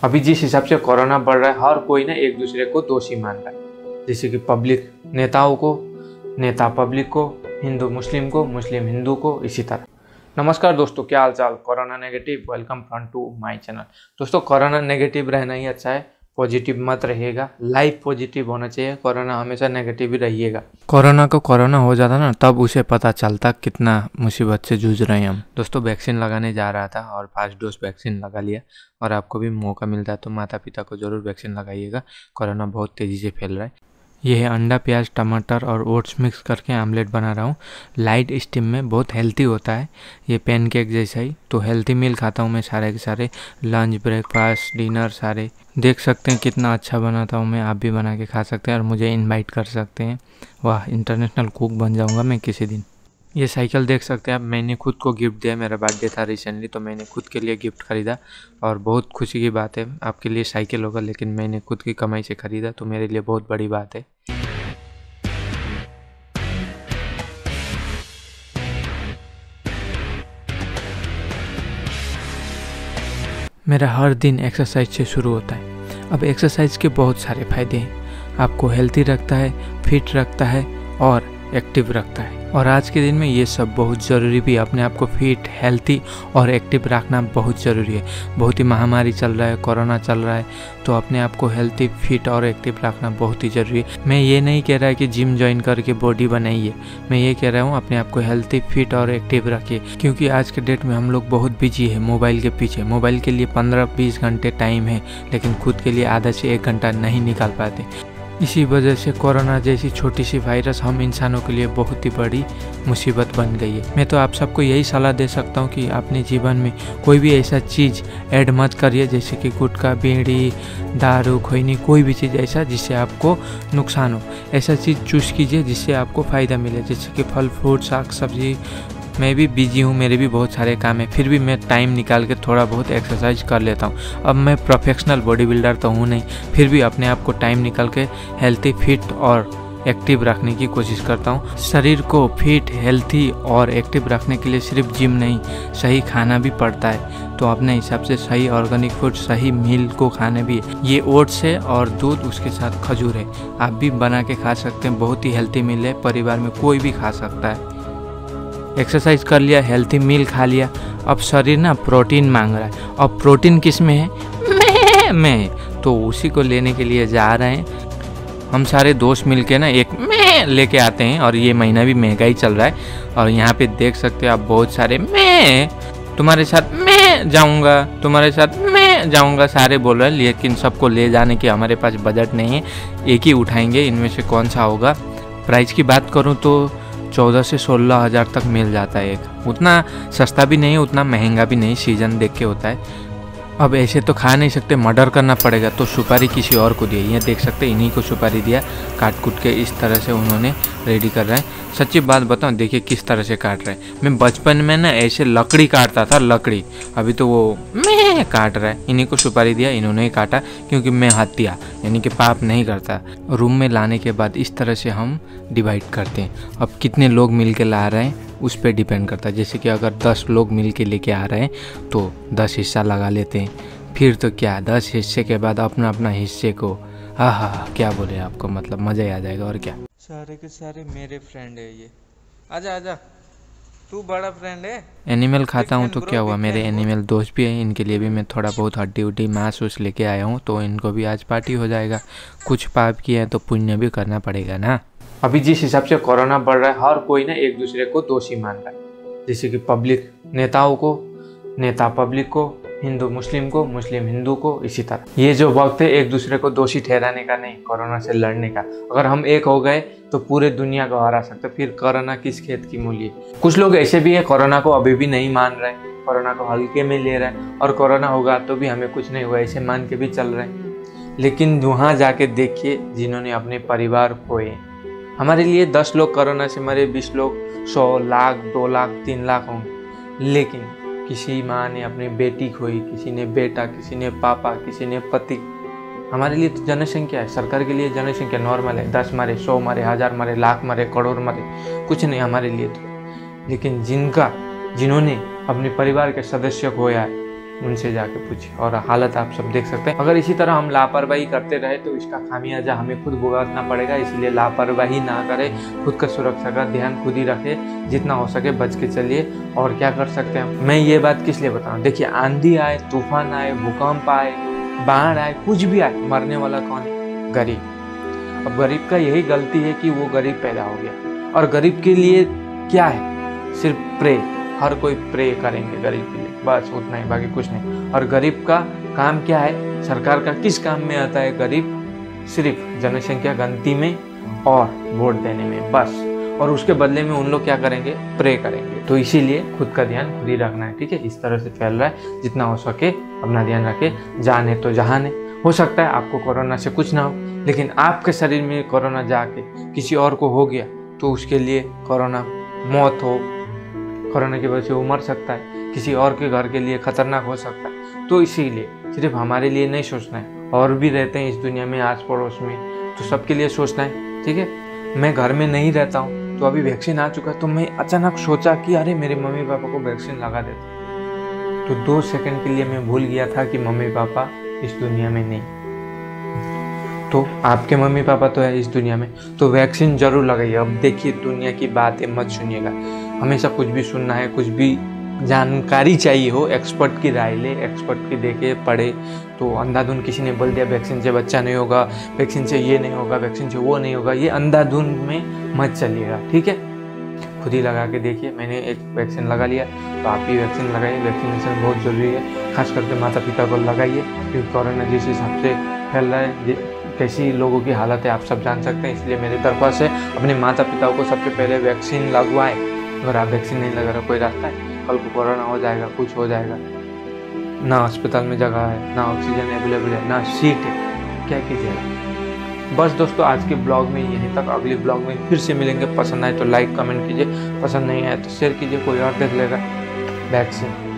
अभी जिस हिसाब से कोरोना बढ़ रहा है, हर कोई ना एक दूसरे को दोषी मान रहा है। जैसे कि पब्लिक नेताओं को, नेता पब्लिक को, हिंदू मुस्लिम को, मुस्लिम हिंदू को, इसी तरह। नमस्कार दोस्तों, क्या हाल चाल। Corona negative, welcome from to my channel. दोस्तों, कोरोना नेगेटिव रहना ही अच्छा है, पॉजिटिव मत रहिएगा। लाइफ पॉजिटिव होना चाहिए, कोरोना हमेशा नेगेटिव ही रहिएगा। कोरोना को कोरोना हो जाता ना, तब उसे पता चलता कितना मुसीबत से जूझ रहे हैं हम। दोस्तों, वैक्सीन लगाने जा रहा था और 5 डोज वैक्सीन लगा लिया। और आपको भी मौका मिलता है तो माता पिता को ज़रूर वैक्सीन लगाइएगा। कोरोना बहुत तेज़ी से फैल रहा है। यह है अंडा, प्याज, टमाटर और ओट्स मिक्स करके आमलेट बना रहा हूँ। लाइट स्टीम में बहुत हेल्थी होता है, ये पैनकेक जैसा ही। तो हेल्थी मील खाता हूँ मैं सारे के सारे, लंच, ब्रेकफास्ट, डिनर सारे। देख सकते हैं कितना अच्छा बनाता हूँ मैं। आप भी बना के खा सकते हैं और मुझे इनवाइट कर सकते हैं। वाह, इंटरनेशनल कुक बन जाऊँगा मैं किसी दिन। ये साइकिल देख सकते हैं आप, मैंने खुद को गिफ्ट दिया। मेरा बर्थडे था रिसेंटली, तो मैंने खुद के लिए गिफ्ट खरीदा और बहुत खुशी की बात है। आपके लिए साइकिल होगा, लेकिन मैंने खुद की कमाई से खरीदा, तो मेरे लिए बहुत बड़ी बात है। मेरा हर दिन एक्सरसाइज से शुरू होता है। अब एक्सरसाइज के बहुत सारे फायदे हैं। आपको हेल्थी रखता है, फिट रखता है और एक्टिव रखता है। और आज के दिन में ये सब बहुत ज़रूरी भी है। अपने आप को फिट, हेल्थी और एक्टिव रखना बहुत ज़रूरी है। बहुत ही महामारी चल रहा है, कोरोना चल रहा है, तो अपने आप को हेल्थी, फिट और एक्टिव रखना बहुत ही ज़रूरी है। मैं ये नहीं कह रहा है कि जिम ज्वाइन करके बॉडी बनाइए, मैं ये कह रहा हूँ अपने आप को हेल्थी, फिट और एक्टिव रखिए। क्योंकि आज के डेट में हम लोग बहुत बिजी है मोबाइल के पीछे। मोबाइल के लिए 15-20 घंटे टाइम है, लेकिन खुद के लिए आधा से 1 घंटा नहीं निकाल पाते। इसी वजह से कोरोना जैसी छोटी सी वायरस हम इंसानों के लिए बहुत ही बड़ी मुसीबत बन गई है। मैं तो आप सबको यही सलाह दे सकता हूँ कि अपने जीवन में कोई भी ऐसा चीज़ ऐड मत करिए, जैसे कि गुटखा, बीड़ी, दारू, खैनी, कोई भी चीज़ ऐसा जिससे आपको नुकसान हो। ऐसा चीज़ चूज़ कीजिए जिससे आपको फ़ायदा मिले, जैसे कि फल, फ्रूट, साग सब्जी। मैं भी बिजी हूँ, मेरे भी बहुत सारे काम है, फिर भी मैं टाइम निकाल के थोड़ा बहुत एक्सरसाइज कर लेता हूँ। अब मैं प्रोफेशनल बॉडी बिल्डर तो हूँ नहीं, फिर भी अपने आप को टाइम निकाल के हेल्थी, फिट और एक्टिव रखने की कोशिश करता हूँ। शरीर को फिट, हेल्थी और एक्टिव रखने के लिए सिर्फ जिम नहीं, सही खाना भी पड़ता है। तो अपने हिसाब से सही ऑर्गेनिक फूड, सही मील को खाने भी है। ये ओट्स है और दूध, उसके साथ खजूर है। आप भी बना के खा सकते हैं, बहुत ही हेल्थी मील है, परिवार में कोई भी खा सकता है। एक्सरसाइज कर लिया, हेल्थी मील खा लिया, अब शरीर ना प्रोटीन मांग रहा है। अब प्रोटीन किस में है? में तो उसी को लेने के लिए जा रहे हैं। हम सारे दोस्त मिलके ना एक में लेके आते हैं। और ये महीना भी महंगा ही चल रहा है। और यहाँ पे देख सकते हो आप बहुत सारे में, तुम्हारे साथ मैं जाऊँगा, तुम्हारे साथ मैं जाऊँगा सारे बोल रहे हैं। लेकिन सबको ले जाने की हमारे पास बजट नहीं है, एक ही उठाएंगे। इनमें से कौन सा होगा? प्राइस की बात करूँ तो 14 से 16 हज़ार तक मिल जाता है एक। उतना सस्ता भी नहीं है, उतना महंगा भी नहीं, सीजन देख के होता है। अब ऐसे तो खा नहीं सकते, मर्डर करना पड़ेगा, तो सुपारी किसी और को दिए। ये देख सकते हैं, इन्हीं को सुपारी दिया, काट कूट के इस तरह से उन्होंने रेडी कर रहे हैं। सच्ची बात बताऊं, देखिए किस तरह से काट रहे हैं। मैं बचपन में ना ऐसे लकड़ी काटता था, लकड़ी। अभी तो वो मैं काट रहा है। इन्हीं को सुपारी दिया, इन्होंने ही काटा, क्योंकि मैं हत्या यानी कि पाप नहीं करता। रूम में लाने के बाद इस तरह से हम डिवाइड करते हैं। अब कितने लोग मिल के ला रहे हैं उस पर डिपेंड करता है। जैसे कि अगर 10 लोग मिल के लेके आ रहे हैं तो 10 हिस्सा लगा लेते हैं। फिर तो क्या, 10 हिस्से के बाद अपना अपना हिस्से को, हाँ, क्या बोले आपको, मतलब मज़ा ही आ जाएगा। और क्या, सारे के सारे मेरे फ्रेंड है ये। आजा आजा, तू बड़ा फ्रेंड है। एनिमल खाता हूँ तो क्या हुआ, मेरे एनिमल दोस्त भी हैं, इनके लिए भी मैं थोड़ा बहुत हड्डी उड्डी मांस उस लेके आया हूँ, तो इनको भी आज पार्टी हो जाएगा। कुछ पाप किए हैं तो पुण्य भी करना पड़ेगा ना। अभी जिस हिसाब से कोरोना बढ़ रहा है, हर कोई ना एक दूसरे को दोषी मान रहा है। जैसे कि पब्लिक नेताओं को, नेता पब्लिक को, हिंदू मुस्लिम को, मुस्लिम हिंदू को, इसी तरह। ये जो वक्त है एक दूसरे को दोषी ठहराने का नहीं, कोरोना से लड़ने का। अगर हम एक हो गए तो पूरे दुनिया को हरा सकते, फिर कोरोना किस खेत की मूली। कुछ लोग ऐसे भी है, कोरोना को अभी भी नहीं मान रहे, कोरोना को हल्के में ले रहे हैं, और कोरोना होगा तो भी हमें कुछ नहीं हुआ ऐसे मान के भी चल रहे हैं। लेकिन वहाँ जाके देखिए जिन्होंने अपने परिवार खोए। हमारे लिए 10 लोग कोरोना से मरे, 20 लोग, 100, लाख, 2 लाख, 3 लाख होंगे, लेकिन किसी माँ ने अपनी बेटी खोई, किसी ने बेटा, किसी ने पापा, किसी ने पति। हमारे लिए तो जनसंख्या है, सरकार के लिए जनसंख्या नॉर्मल है। 10 मरे, 100 मरे, 1000 मरे, लाख मरे, करोड़ मरे, कुछ नहीं हमारे लिए तो। लेकिन जिन्होंने अपने परिवार के सदस्य खोया है, उनसे जाके पूछिए। और हालत आप सब देख सकते हैं। अगर इसी तरह हम लापरवाही करते रहे तो इसका खामियाजा हमें खुद भुगतना पड़ेगा। इसलिए लापरवाही ना करें, खुद का सुरक्षा का ध्यान खुद ही रखें, जितना हो सके बच के चलिए। और क्या कर सकते हैं, मैं ये बात किस लिए बता रहा हूँ, देखिए आंधी आए, तूफान आए, भूकंप आए, बाढ़ आए, कुछ भी आए, मरने वाला कौन है? गरीब। अब गरीब का यही गलती है कि वो गरीब पैदा हो गया। और गरीब के लिए क्या है? सिर्फ प्रे। हर कोई प्रे करेंगे गरीब के लिए, बस उतना ही, बाकी कुछ नहीं। और गरीब का काम क्या है? सरकार का किस काम में आता है गरीब? सिर्फ जनसंख्या गिनती में और वोट देने में, बस। और उसके बदले में उन लोग क्या करेंगे? प्रे करेंगे। तो इसीलिए खुद का ध्यान खुद ही रखना है, ठीक है। इस तरह से फैल रहा है, जितना हो सके अपना ध्यान रखे। जान है तो जहान है। हो सकता है आपको कोरोना से कुछ ना हो, लेकिन आपके शरीर में कोरोना जाके किसी और को हो गया तो उसके लिए कोरोना मौत हो, कोरोना की वजह से वो मर सकता है, किसी और के घर के लिए खतरनाक हो सकता है। तो इसीलिए सिर्फ हमारे लिए नहीं सोचना है, और भी रहते हैं इस दुनिया में आस पड़ोस में, तो सबके लिए सोचना है, ठीक है। मैं घर में नहीं रहता हूँ, तो अभी वैक्सीन आ चुका, तो मैं अचानक सोचा कि अरे मेरे मम्मी पापा को वैक्सीन लगा देता। तो 2 सेकंड के लिए मैं भूल गया था कि मम्मी पापा इस दुनिया में नहीं। तो आपके मम्मी पापा तो है इस दुनिया में, तो वैक्सीन जरूर लगाइए। अब देखिए, दुनिया की बातें मत सुनिएगा, हमेशा कुछ भी सुनना है, कुछ भी जानकारी चाहिए हो, एक्सपर्ट की राय ले, एक्सपर्ट की देखे पढ़े। तो अंधाधुंध किसी ने बोल दिया वैक्सीन से बच्चा नहीं होगा, वैक्सीन से ये नहीं होगा, वैक्सीन से वो नहीं होगा, ये अंधाधुंध में मत चलिएगा, ठीक है। खुद ही लगा के देखिए। मैंने एक वैक्सीन लगा लिया, तो आप भी वैक्सीन लगाइए। वैक्सीनेशन बहुत ज़रूरी है, खास करके माता पिता को लगाइए, क्योंकि कोरोना जिस हिसाब से फैल रहा है, कैसी लोगों की हालत है आप सब जान सकते हैं। इसलिए मेरी दरख्वास्त है, अपने माता पिताओं को सबसे पहले वैक्सीन लगवाएं। अगर आप वैक्सीन नहीं लगा रहे, कोई रास्ता है, कल को कोरोना हो जाएगा, कुछ हो जाएगा, ना अस्पताल में जगह है, ना ऑक्सीजन अवेलेबल है, ना सीट है, क्या कीजिएगा। बस दोस्तों, आज के ब्लॉग में यहीं तक। अगले ब्लॉग में फिर से मिलेंगे। पसंद आए तो लाइक कमेंट कीजिए, पसंद नहीं आए तो शेयर कीजिए, कोई और देख लेगा। वैक्सीन